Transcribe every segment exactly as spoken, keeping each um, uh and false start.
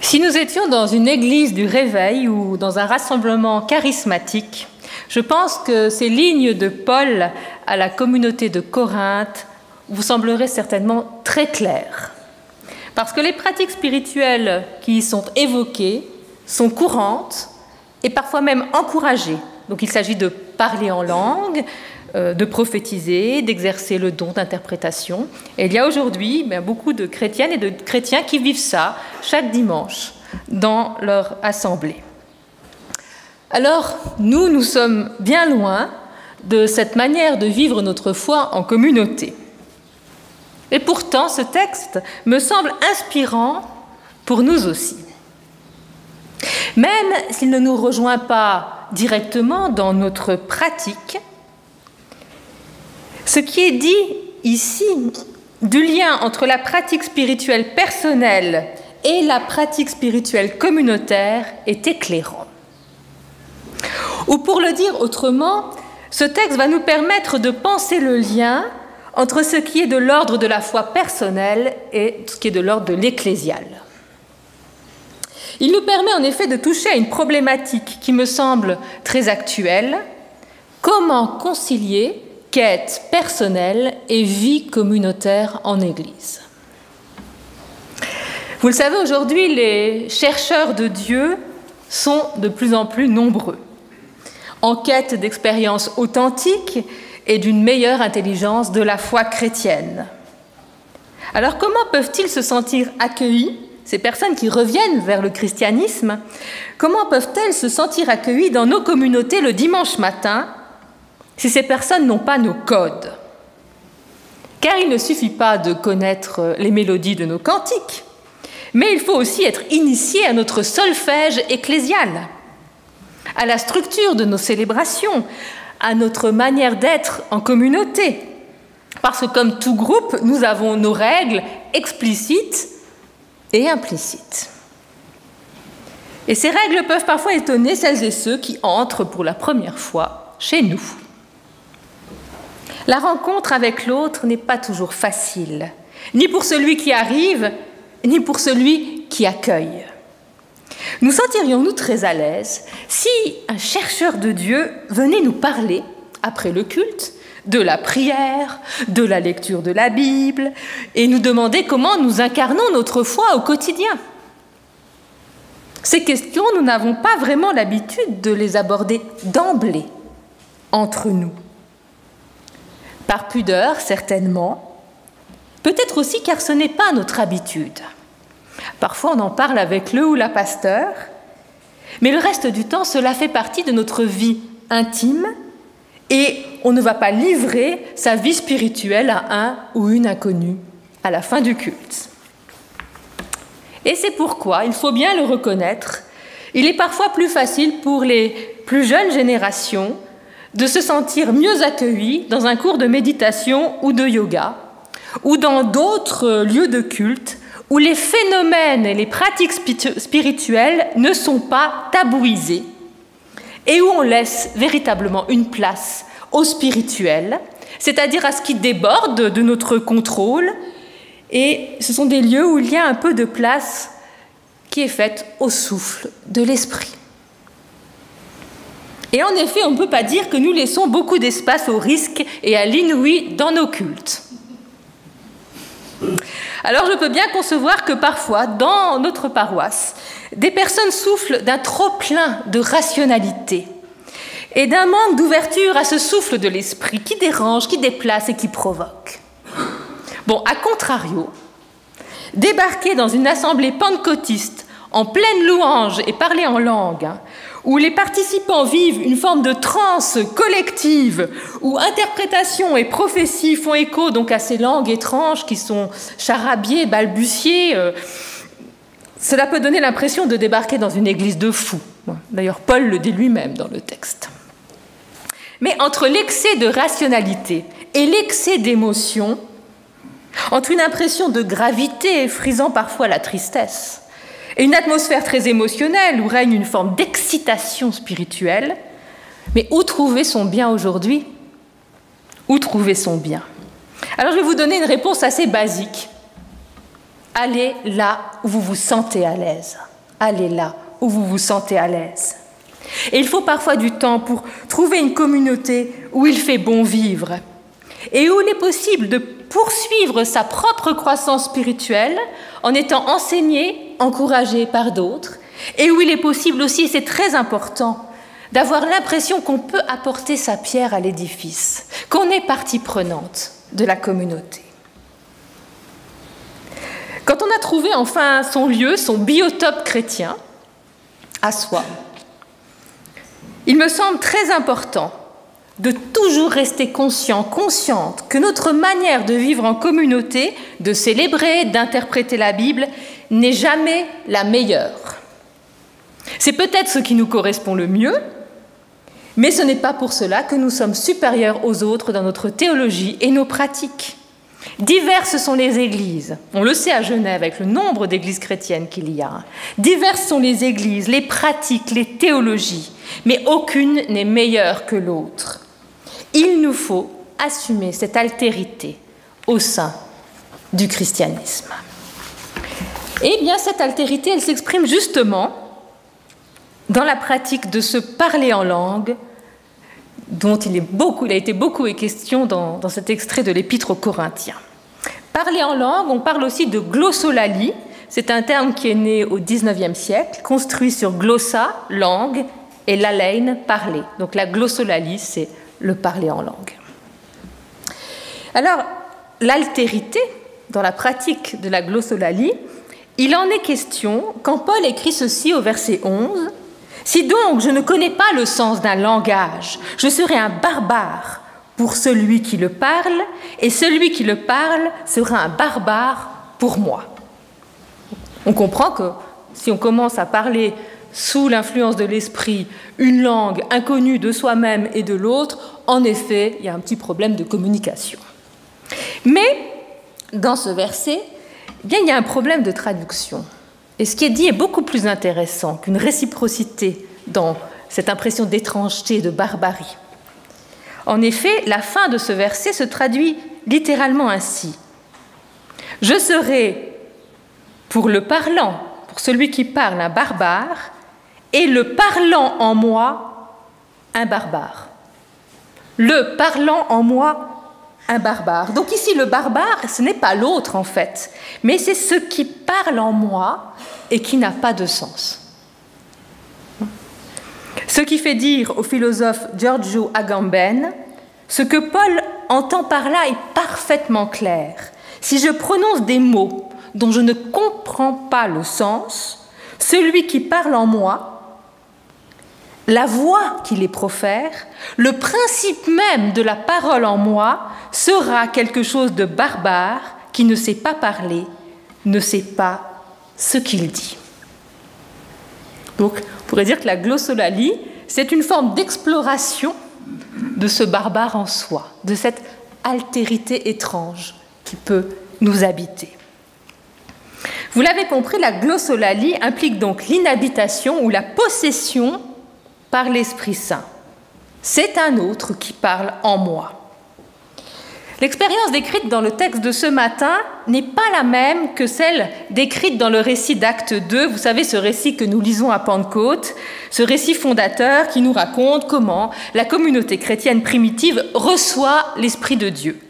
Si nous étions dans une église du réveil ou dans un rassemblement charismatique, je pense que ces lignes de Paul à la communauté de Corinthe vous sembleraient certainement très claires. Parce que les pratiques spirituelles qui y sont évoquées sont courantes et parfois même encouragées. Donc il s'agit de parler en langue, euh, de prophétiser, d'exercer le don d'interprétation. Et il y a aujourd'hui ben, beaucoup de chrétiennes et de chrétiens qui vivent ça chaque dimanche dans leur assemblée. Alors, nous, nous sommes bien loin de cette manière de vivre notre foi en communauté. Et pourtant, ce texte me semble inspirant pour nous aussi. Même s'il ne nous rejoint pas directement dans notre pratique, ce qui est dit ici du lien entre la pratique spirituelle personnelle et la pratique spirituelle communautaire est éclairant. Ou pour le dire autrement, ce texte va nous permettre de penser le lien entre ce qui est de l'ordre de la foi personnelle et ce qui est de l'ordre de l'ecclésial. Il nous permet en effet de toucher à une problématique qui me semble très actuelle. Comment concilier quête personnelle et vie communautaire en Église? Vous le savez, aujourd'hui, les chercheurs de Dieu sont de plus en plus nombreux, en quête d'expériences authentiques et d'une meilleure intelligence de la foi chrétienne. Alors comment peuvent-ils se sentir accueillis, ces personnes qui reviennent vers le christianisme, comment peuvent-elles se sentir accueillies dans nos communautés le dimanche matin si ces personnes n'ont pas nos codes? Car il ne suffit pas de connaître les mélodies de nos cantiques, mais il faut aussi être initié à notre solfège ecclésial, à la structure de nos célébrations, à notre manière d'être en communauté. Parce que comme tout groupe, nous avons nos règles explicites et implicites. Et ces règles peuvent parfois étonner celles et ceux qui entrent pour la première fois chez nous. La rencontre avec l'autre n'est pas toujours facile, ni pour celui qui arrive, ni pour celui qui accueille. Nous sentirions-nous très à l'aise si un chercheur de Dieu venait nous parler, après le culte, de la prière, de la lecture de la Bible, et nous demander comment nous incarnons notre foi au quotidien? Ces questions, nous n'avons pas vraiment l'habitude de les aborder d'emblée entre nous. Par pudeur, certainement, peut-être aussi car ce n'est pas notre habitude. Parfois, on en parle avec le ou la pasteur, mais le reste du temps, cela fait partie de notre vie intime et on ne va pas livrer sa vie spirituelle à un ou une inconnue à la fin du culte. Et c'est pourquoi, il faut bien le reconnaître, il est parfois plus facile pour les plus jeunes générations de se sentir mieux accueillis dans un cours de méditation ou de yoga, ou dans d'autres lieux de culte où les phénomènes et les pratiques spirituelles ne sont pas tabouisés et où on laisse véritablement une place au spirituel, c'est-à-dire à ce qui déborde de notre contrôle, et ce sont des lieux où il y a un peu de place qui est faite au souffle de l'esprit. Et en effet, on ne peut pas dire que nous laissons beaucoup d'espace au risque et à l'inouï dans nos cultes. Alors je peux bien concevoir que parfois, dans notre paroisse, des personnes soufflent d'un trop-plein de rationalité et d'un manque d'ouverture à ce souffle de l'esprit qui dérange, qui déplace et qui provoque. Bon, à contrario, débarquer dans une assemblée pentecôtiste en pleine louange et parler en langue, hein, où les participants vivent une forme de transe collective, où interprétation et prophétie font écho donc à ces langues étranges qui sont charabillées, balbutiées, euh, cela peut donner l'impression de débarquer dans une église de fous. D'ailleurs, Paul le dit lui-même dans le texte. Mais entre l'excès de rationalité et l'excès d'émotion, entre une impression de gravité frisant parfois la tristesse, et une atmosphère très émotionnelle où règne une forme d'excitation spirituelle, mais où trouver son bien aujourd'hui? Où trouver son bien? Alors je vais vous donner une réponse assez basique. Allez là où vous vous sentez à l'aise. allez là où vous vous sentez à l'aise. Et il faut parfois du temps pour trouver une communauté où il fait bon vivre et où il est possible de poursuivre sa propre croissance spirituelle en étant enseigné, encouragé par d'autres, et où il est possible aussi, et c'est très important, d'avoir l'impression qu'on peut apporter sa pierre à l'édifice, qu'on est partie prenante de la communauté. Quand on a trouvé enfin son lieu, son biotope chrétien, à soi, il me semble très important de toujours rester conscient, consciente que notre manière de vivre en communauté, de célébrer, d'interpréter la Bible, n'est jamais la meilleure. C'est peut-être ce qui nous correspond le mieux, mais ce n'est pas pour cela que nous sommes supérieurs aux autres dans notre théologie et nos pratiques. Diverses sont les églises, on le sait à Genève avec le nombre d'églises chrétiennes qu'il y a. Diverses sont les églises, les pratiques, les théologies, mais aucune n'est meilleure que l'autre. Il nous faut assumer cette altérité au sein du christianisme. Eh bien, cette altérité, elle s'exprime justement dans la pratique de se parler en langue, dont il, est beaucoup, il a été beaucoup question dans, dans cet extrait de l'Épître aux Corinthiens. Parler en langue, on parle aussi de glossolalie. C'est un terme qui est né au dix-neuvième siècle, construit sur glossa, langue, et lalein, parler. Donc la glossolalie, c'est le parler en langue. Alors, l'altérité, dans la pratique de la glossolalie, il en est question quand Paul écrit ceci au verset onze. « Si donc je ne connais pas le sens d'un langage, je serai un barbare pour celui qui le parle, et celui qui le parle sera un barbare pour moi. » On comprend que si on commence à parler sous l'influence de l'esprit une langue inconnue de soi-même et de l'autre, en effet, il y a un petit problème de communication. Mais dans ce verset, eh bien, il y a un problème de traduction. Et ce qui est dit est beaucoup plus intéressant qu'une réciprocité dans cette impression d'étrangeté et de barbarie. En effet, la fin de ce verset se traduit littéralement ainsi. « Je serai pour le parlant, pour celui qui parle, un barbare, et le parlant en moi, un barbare. » Le parlant en moi, un barbare. Donc ici, le barbare, ce n'est pas l'autre en fait, mais c'est ce qui parle en moi et qui n'a pas de sens. Ce qui fait dire au philosophe Giorgio Agamben, ce que Paul entend par là est parfaitement clair. Si je prononce des mots dont je ne comprends pas le sens, celui qui parle en moi, la voix qui les profère, le principe même de la parole en moi sera quelque chose de barbare qui ne sait pas parler, ne sait pas ce qu'il dit. Donc, on pourrait dire que la glossolalie, c'est une forme d'exploration de ce barbare en soi, de cette altérité étrange qui peut nous habiter. Vous l'avez compris, la glossolalie implique donc l'inhabitation ou la possession par l'Esprit Saint. C'est un autre qui parle en moi. L'expérience décrite dans le texte de ce matin n'est pas la même que celle décrite dans le récit d'Acte deux. Vous savez, ce récit que nous lisons à Pentecôte, ce récit fondateur qui nous raconte comment la communauté chrétienne primitive reçoit l'Esprit de Dieu.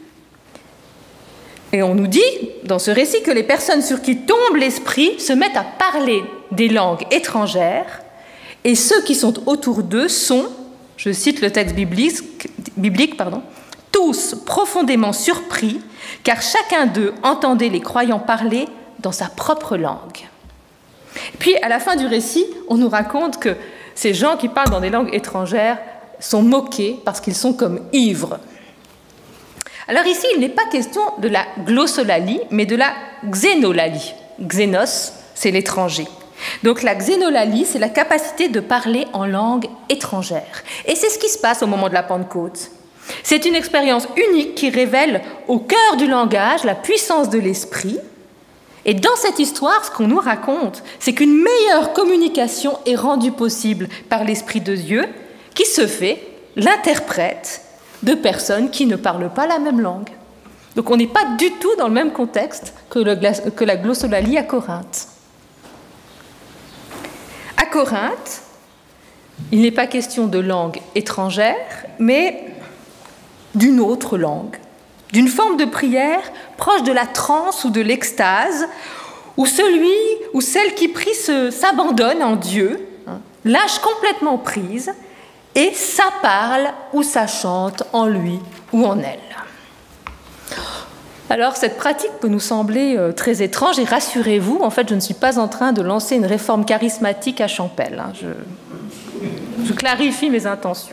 Et on nous dit, dans ce récit, que les personnes sur qui tombe l'Esprit se mettent à parler des langues étrangères, et ceux qui sont autour d'eux sont, je cite le texte biblique, biblique pardon, tous profondément surpris, car chacun d'eux entendait les croyants parler dans sa propre langue. Puis, à la fin du récit, on nous raconte que ces gens qui parlent dans des langues étrangères sont moqués parce qu'ils sont comme ivres. Alors ici, il n'est pas question de la glossolalie, mais de la xénolalie. Xénos, c'est l'étranger. Donc la xénolalie, c'est la capacité de parler en langue étrangère. Et c'est ce qui se passe au moment de la Pentecôte. C'est une expérience unique qui révèle au cœur du langage la puissance de l'esprit. Et dans cette histoire, ce qu'on nous raconte, c'est qu'une meilleure communication est rendue possible par l'Esprit de Dieu, qui se fait l'interprète de personnes qui ne parlent pas la même langue. Donc on n'est pas du tout dans le même contexte que, le, que la glossolalie à Corinthe. Corinthe, il n'est pas question de langue étrangère, mais d'une autre langue, d'une forme de prière proche de la transe ou de l'extase, où celui ou celle qui prie se, s'abandonne en Dieu, hein, lâche complètement prise, et ça parle ou ça chante en lui ou en elle. Alors cette pratique peut nous sembler euh, très étrange, et rassurez-vous, en fait je ne suis pas en train de lancer une réforme charismatique à Champel, hein, je, je clarifie mes intentions.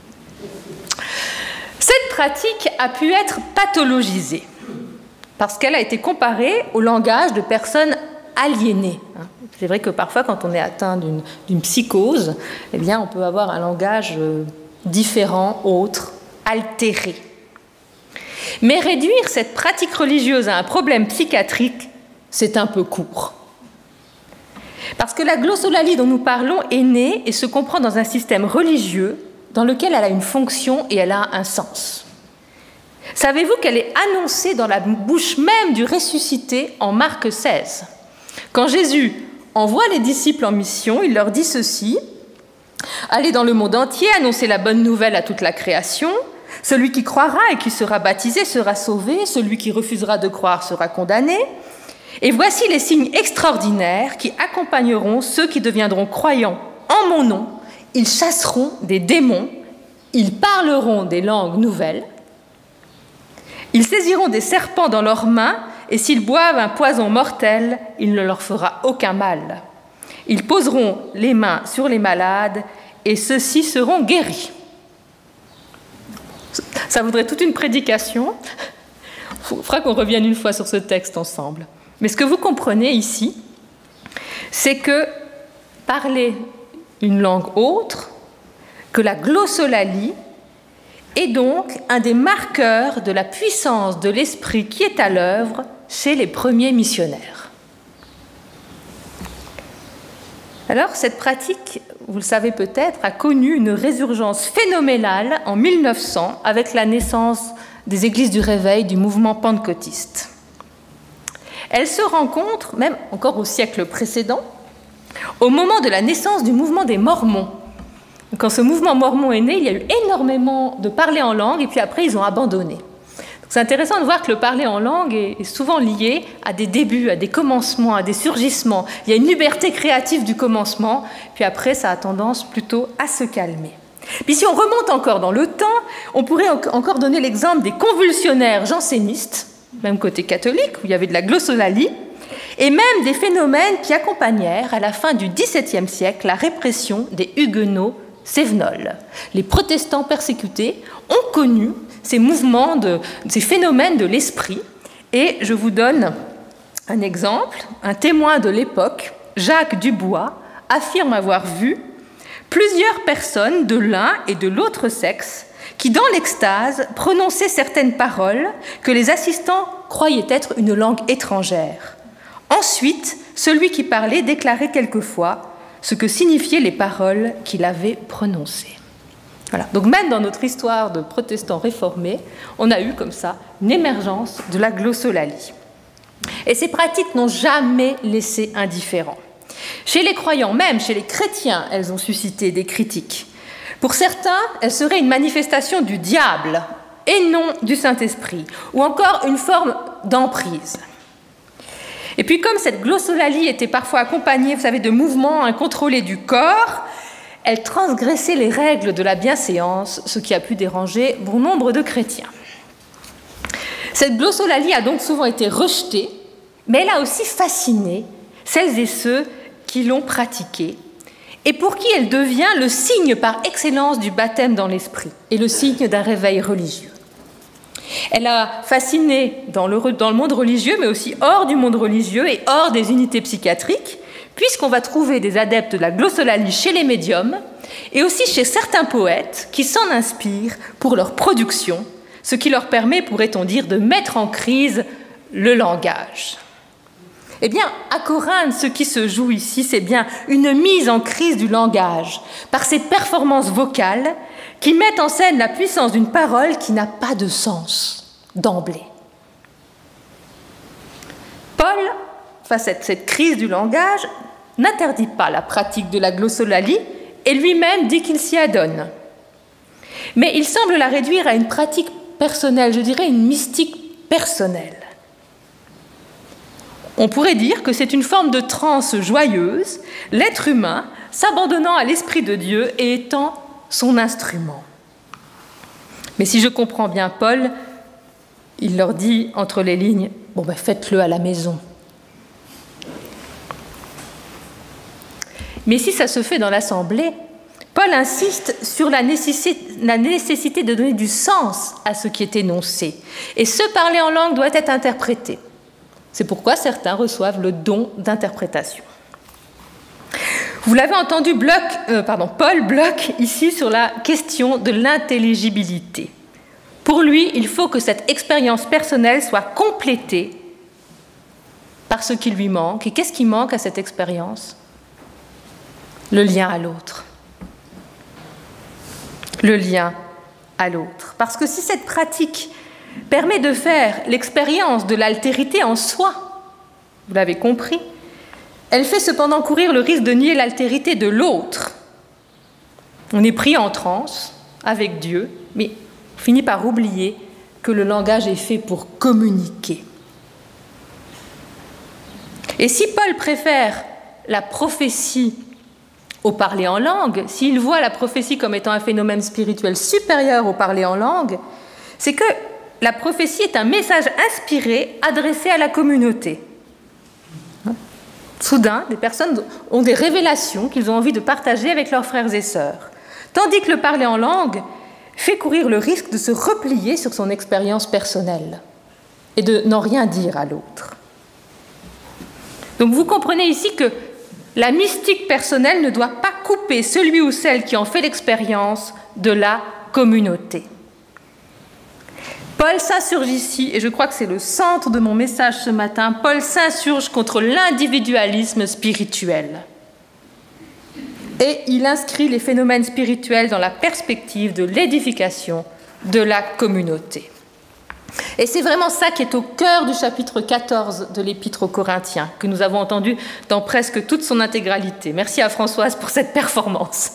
Cette pratique a pu être pathologisée, parce qu'elle a été comparée au langage de personnes aliénées. C'est vrai que parfois, quand on est atteint d'une, d'une psychose, eh bien, on peut avoir un langage différent, autre, altéré. Mais réduire cette pratique religieuse à un problème psychiatrique, c'est un peu court. Parce que la glossolalie dont nous parlons est née et se comprend dans un système religieux dans lequel elle a une fonction et elle a un sens. Savez-vous qu'elle est annoncée dans la bouche même du ressuscité en Marc seize? Quand Jésus envoie les disciples en mission, il leur dit ceci: « Allez dans le monde entier, annoncez la bonne nouvelle à toute la création. Celui qui croira et qui sera baptisé sera sauvé, celui qui refusera de croire sera condamné. Et voici les signes extraordinaires qui accompagneront ceux qui deviendront croyants en mon nom. Ils chasseront des démons, ils parleront des langues nouvelles. Ils saisiront des serpents dans leurs mains, et s'ils boivent un poison mortel, il ne leur fera aucun mal. Ils poseront les mains sur les malades, et ceux-ci seront guéris. » Ça voudrait toute une prédication. Il faudra qu'on revienne une fois sur ce texte ensemble. Mais ce que vous comprenez ici, c'est que parler une langue autre que la glossolalie est donc un des marqueurs de la puissance de l'esprit qui est à l'œuvre chez les premiers missionnaires. Alors, cette pratique, vous le savez peut-être, a connu une résurgence phénoménale en mille neuf cents avec la naissance des églises du réveil du mouvement pentecôtiste. Elle se rencontre, même encore au siècle précédent, au moment de la naissance du mouvement des Mormons. Quand ce mouvement mormon est né, il y a eu énormément de parler en langue, et puis après, ils ont abandonné. C'est intéressant de voir que le parler en langue est souvent lié à des débuts, à des commencements, à des surgissements. Il y a une liberté créative du commencement, puis après, ça a tendance plutôt à se calmer. Puis si on remonte encore dans le temps, on pourrait encore donner l'exemple des convulsionnaires jansénistes, même côté catholique, où il y avait de la glossolalie, et même des phénomènes qui accompagnèrent, à la fin du dix-septième siècle, la répression des huguenots cévenols. Les protestants persécutés ont connu ces mouvements, de, ces phénomènes de l'esprit, et je vous donne un exemple. Un témoin de l'époque, Jacques Dubois, affirme avoir vu plusieurs personnes de l'un et de l'autre sexe qui, dans l'extase, prononçaient certaines paroles que les assistants croyaient être une langue étrangère. Ensuite, celui qui parlait déclarait quelquefois ce que signifiaient les paroles qu'il avait prononcées. Voilà. Donc même dans notre histoire de protestants réformés, on a eu comme ça une émergence de la glossolalie. Et ces pratiques n'ont jamais laissé indifférent. Chez les croyants, même chez les chrétiens, elles ont suscité des critiques. Pour certains, elles seraient une manifestation du diable et non du Saint-Esprit, ou encore une forme d'emprise. Et puis comme cette glossolalie était parfois accompagnée, vous savez, de mouvements incontrôlés du corps, elle transgressait les règles de la bienséance, ce qui a pu déranger bon nombre de chrétiens. Cette glossolalie a donc souvent été rejetée, mais elle a aussi fasciné celles et ceux qui l'ont pratiquée, et pour qui elle devient le signe par excellence du baptême dans l'esprit et le signe d'un réveil religieux. Elle a fasciné dans le, dans le monde religieux, mais aussi hors du monde religieux et hors des unités psychiatriques, puisqu'on va trouver des adeptes de la glossolalie chez les médiums et aussi chez certains poètes qui s'en inspirent pour leur production, ce qui leur permet, pourrait-on dire, de mettre en crise le langage. Eh bien, à Corinthe, ce qui se joue ici, c'est bien une mise en crise du langage par ces performances vocales qui mettent en scène la puissance d'une parole qui n'a pas de sens d'emblée. Paul, face à cette crise du langage, n'interdit pas la pratique de la glossolalie et lui-même dit qu'il s'y adonne. Mais il semble la réduire à une pratique personnelle, je dirais une mystique personnelle. On pourrait dire que c'est une forme de transe joyeuse, l'être humain s'abandonnant à l'Esprit de Dieu et étant son instrument. Mais si je comprends bien Paul, il leur dit entre les lignes, bon ben faites-le à la maison. Mais si ça se fait dans l'assemblée, Paul insiste sur la nécessité, la nécessité de donner du sens à ce qui est énoncé. Et ce parler en langue doit être interprété. C'est pourquoi certains reçoivent le don d'interprétation. Vous l'avez entendu, bloc, euh, pardon, Paul bloque ici sur la question de l'intelligibilité. Pour lui, il faut que cette expérience personnelle soit complétée par ce qui lui manque. Et qu'est-ce qui manque à cette expérience ? Le lien à l'autre. Le lien à l'autre. Parce que si cette pratique permet de faire l'expérience de l'altérité en soi, vous l'avez compris, elle fait cependant courir le risque de nier l'altérité de l'autre. On est pris en transe avec Dieu, mais on finit par oublier que le langage est fait pour communiquer. Et si Paul préfère la prophétie au parler en langue, s'il voit la prophétie comme étant un phénomène spirituel supérieur au parler en langue, c'est que la prophétie est un message inspiré adressé à la communauté. Soudain, des personnes ont des révélations qu'ils ont envie de partager avec leurs frères et sœurs, tandis que le parler en langue fait courir le risque de se replier sur son expérience personnelle et de n'en rien dire à l'autre. Donc vous comprenez ici que la mystique personnelle ne doit pas couper celui ou celle qui en fait l'expérience de la communauté. Paul s'insurge ici, et je crois que c'est le centre de mon message ce matin, Paul s'insurge contre l'individualisme spirituel. Et il inscrit les phénomènes spirituels dans la perspective de l'édification de la communauté. Et c'est vraiment ça qui est au cœur du chapitre quatorze de l'Épître aux Corinthiens, que nous avons entendu dans presque toute son intégralité. Merci à Françoise pour cette performance.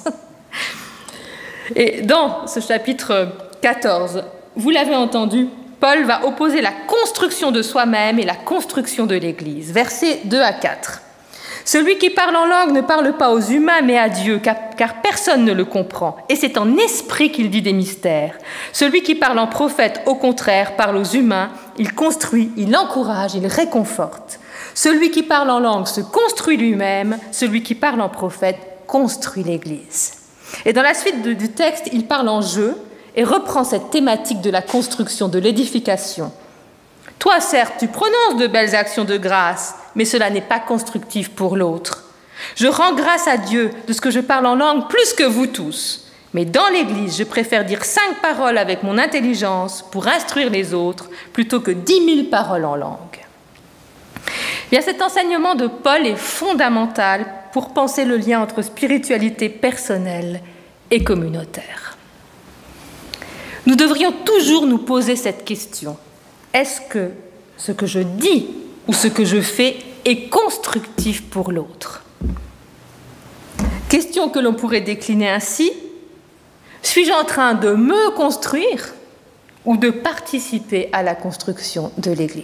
Et dans ce chapitre quatorze, vous l'avez entendu, Paul va opposer la construction de soi-même et la construction de l'Église. Versets deux à quatre. Celui qui parle en langue ne parle pas aux humains, mais à Dieu, car, car personne ne le comprend. Et c'est en esprit qu'il dit des mystères. Celui qui parle en prophète, au contraire, parle aux humains. Il construit, il encourage, il réconforte. Celui qui parle en langue se construit lui-même. Celui qui parle en prophète construit l'Église. Et dans la suite de, du texte, il parle en jeu et reprend cette thématique de la construction, de l'édification. Toi, certes, tu prononces de belles actions de grâce, mais cela n'est pas constructif pour l'autre. Je rends grâce à Dieu de ce que je parle en langue plus que vous tous. Mais dans l'Église, je préfère dire cinq paroles avec mon intelligence pour instruire les autres plutôt que dix mille paroles en langue. Bien, cet enseignement de Paul est fondamental pour penser le lien entre spiritualité personnelle et communautaire. Nous devrions toujours nous poser cette question. Est-ce que ce que je dis ou ce que je fais est constructif pour l'autre ? Question que l'on pourrait décliner ainsi. Suis-je en train de me construire ou de participer à la construction de l'Église ?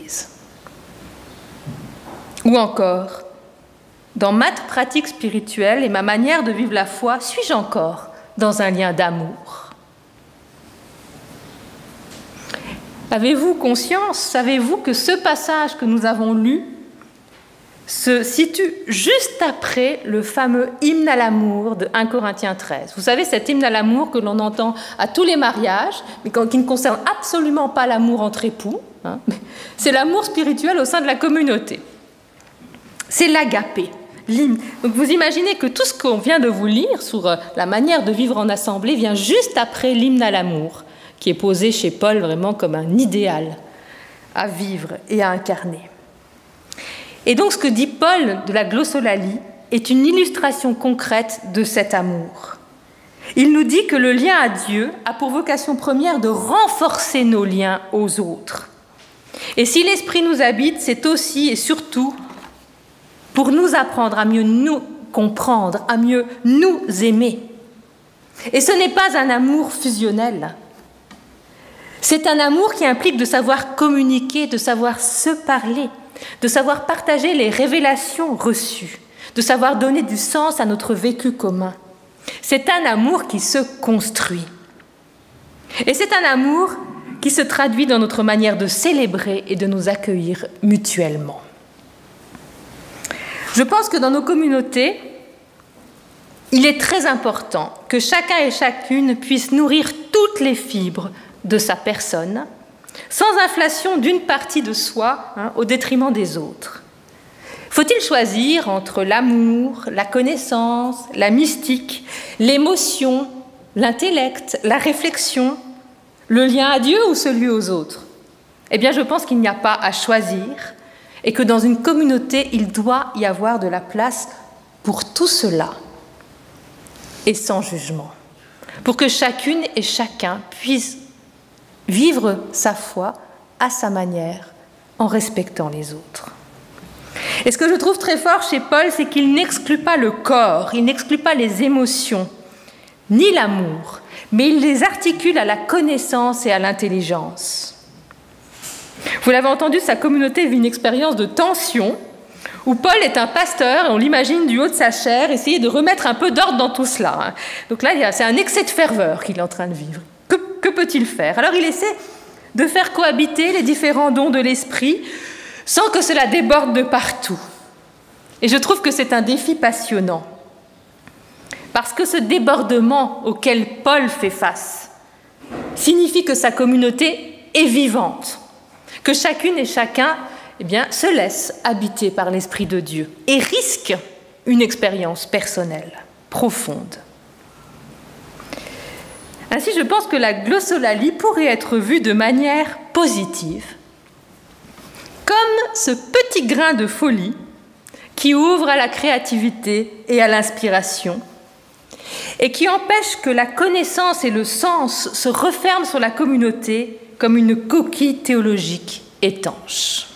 Ou encore, dans ma pratique spirituelle et ma manière de vivre la foi, suis-je encore dans un lien d'amour ? Avez-vous conscience, savez-vous que ce passage que nous avons lu se situe juste après le fameux hymne à l'amour de premier Corinthiens treize. Vous savez, cet hymne à l'amour que l'on entend à tous les mariages, mais qui ne concerne absolument pas l'amour entre époux, hein, c'est l'amour spirituel au sein de la communauté. C'est l'agapé, l'hymne. Donc vous imaginez que tout ce qu'on vient de vous lire sur la manière de vivre en assemblée vient juste après l'hymne à l'amour, qui est posé chez Paul vraiment comme un idéal à vivre et à incarner. Et donc ce que dit Paul de la glossolalie est une illustration concrète de cet amour. Il nous dit que le lien à Dieu a pour vocation première de renforcer nos liens aux autres. Et si l'Esprit nous habite, c'est aussi et surtout pour nous apprendre à mieux nous comprendre, à mieux nous aimer. Et ce n'est pas un amour fusionnel. C'est un amour qui implique de savoir communiquer, de savoir se parler, de savoir partager les révélations reçues, de savoir donner du sens à notre vécu commun. C'est un amour qui se construit. Et c'est un amour qui se traduit dans notre manière de célébrer et de nous accueillir mutuellement. Je pense que dans nos communautés, il est très important que chacun et chacune puisse nourrir toutes les fibres de sa personne, sans inflation d'une partie de soi, hein, au détriment des autres. Faut-il choisir entre l'amour, la connaissance, la mystique, l'émotion, l'intellect, la réflexion, le lien à Dieu ou celui aux autres? Eh bien, je pense qu'il n'y a pas à choisir et que dans une communauté, il doit y avoir de la place pour tout cela et sans jugement, pour que chacune et chacun puisse vivre sa foi à sa manière en respectant les autres. Et ce que je trouve très fort chez Paul, c'est qu'il n'exclut pas le corps, il n'exclut pas les émotions, ni l'amour, mais il les articule à la connaissance et à l'intelligence. Vous l'avez entendu, sa communauté vit une expérience de tension, où Paul est un pasteur, et on l'imagine du haut de sa chair, essayer de remettre un peu d'ordre dans tout cela. Donc là, c'est un excès de ferveur qu'il est en train de vivre. Que, que peut-il faire? Alors il essaie de faire cohabiter les différents dons de l'esprit, sans que cela déborde de partout. Et je trouve que c'est un défi passionnant. Parce que ce débordement auquel Paul fait face signifie que sa communauté est vivante, que chacune et chacun eh bien, se laisse habiter par l'Esprit de Dieu et risque une expérience personnelle, profonde. Ainsi, je pense que la glossolalie pourrait être vue de manière positive, comme ce petit grain de folie qui ouvre à la créativité et à l'inspiration, et qui empêche que la connaissance et le sens se referment sur la communauté comme une coquille théologique étanche.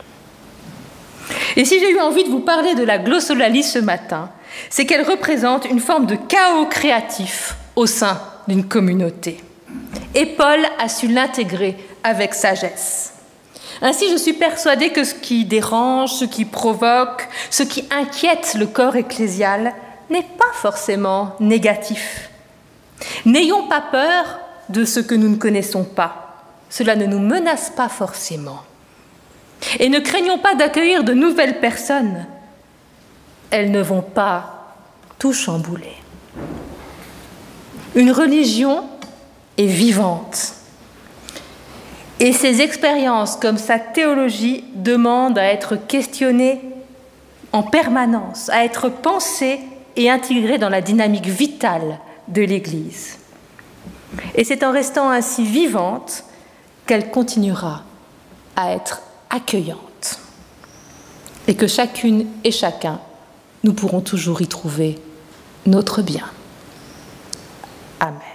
Et si j'ai eu envie de vous parler de la glossolalie ce matin, c'est qu'elle représente une forme de chaos créatif au sein d'une communauté. Et Paul a su l'intégrer avec sagesse. Ainsi, je suis persuadée que ce qui dérange, ce qui provoque, ce qui inquiète le corps ecclésial n'est pas forcément négatif. N'ayons pas peur de ce que nous ne connaissons pas. Cela ne nous menace pas forcément. Et ne craignons pas d'accueillir de nouvelles personnes. Elles ne vont pas tout chambouler. Une religion est vivante. Et ses expériences, comme sa théologie, demandent à être questionnées en permanence, à être pensées et intégrées dans la dynamique vitale de l'Église. Et c'est en restant ainsi vivante qu'elle continuera à être accueillante. Et que chacune et chacun, nous pourrons toujours y trouver notre bien. Amen.